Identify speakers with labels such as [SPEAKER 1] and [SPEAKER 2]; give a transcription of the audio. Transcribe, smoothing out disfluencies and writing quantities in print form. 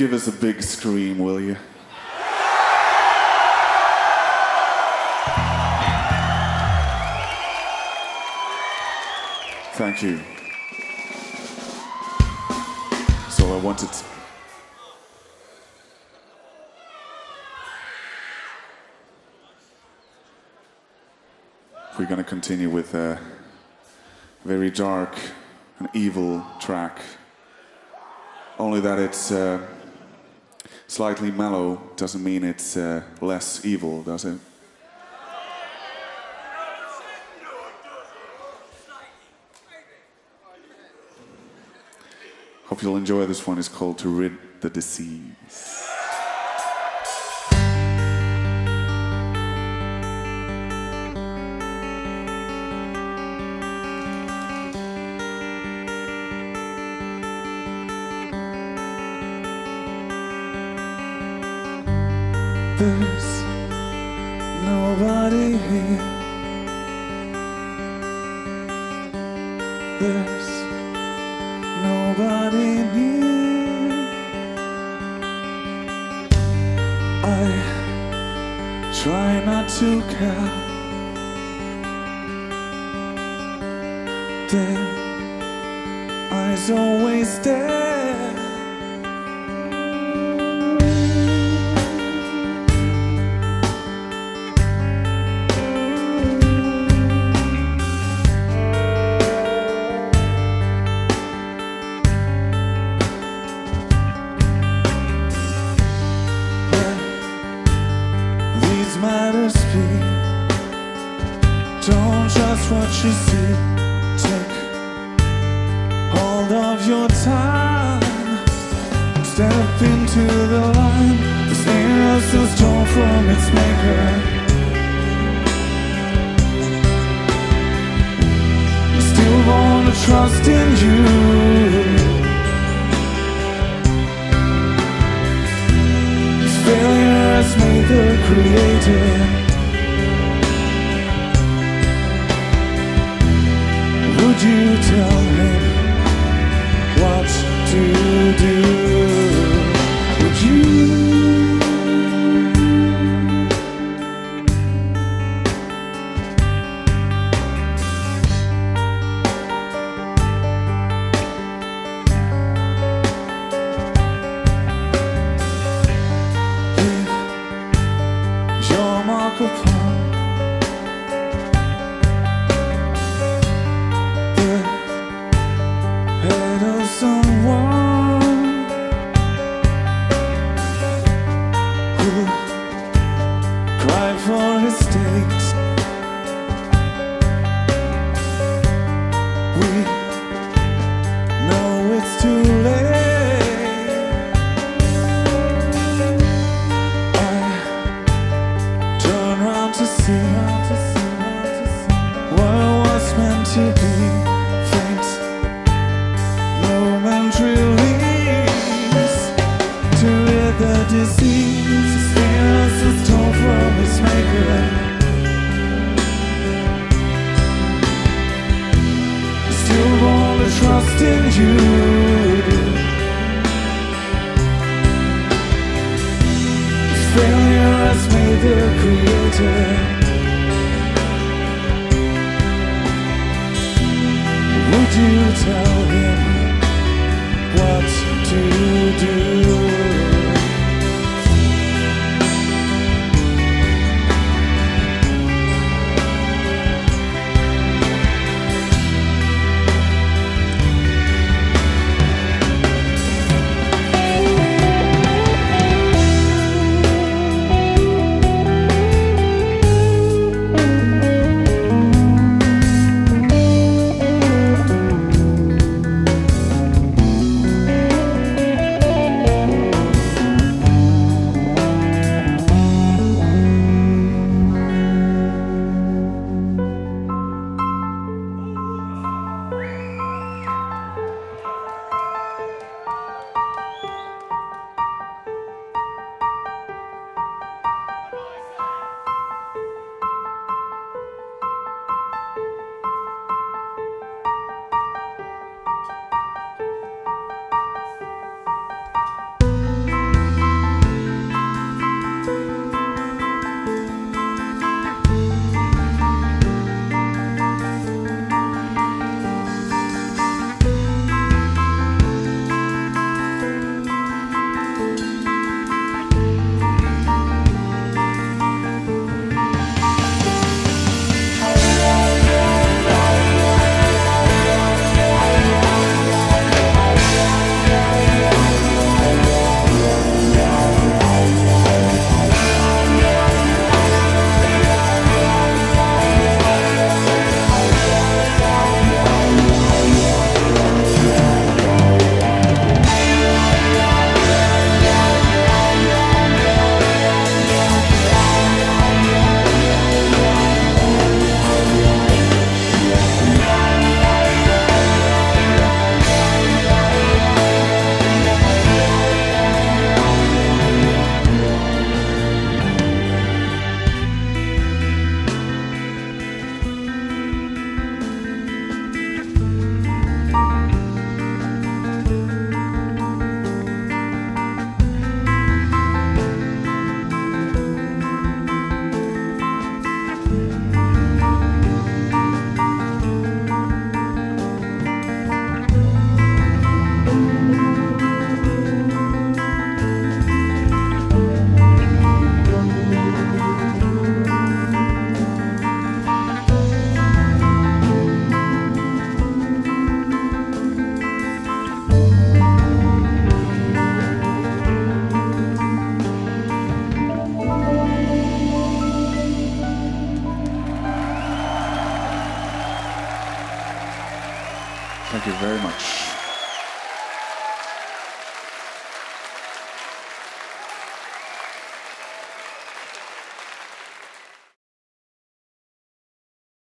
[SPEAKER 1] give us a big scream, will you? Thank you. So I wanted to... We're going to continue with a very dark and evil track. Only that it's slightly mellow doesn't mean it's less evil, does it? Hope you'll enjoy this one. It's called To Rid the Disease.
[SPEAKER 2] There's nobody here. There's nobody near. I try not to care. Their eyes always stare. Matters be. Don't trust what you see. Take hold of your time. Step into the line. This innocence torn from its maker. Still wanna trust in you. Failure has made the creator. Would you tell him what to do? Would you? Upon the head of someone who cried for his state. We know it's too late. To see what was meant to be. Faint momentary release to rid the disease. Innocence torn from its maker. Still wanna trust in you. Failure has made the creator. Would you tell him what to do?
[SPEAKER 1] Thank you very much.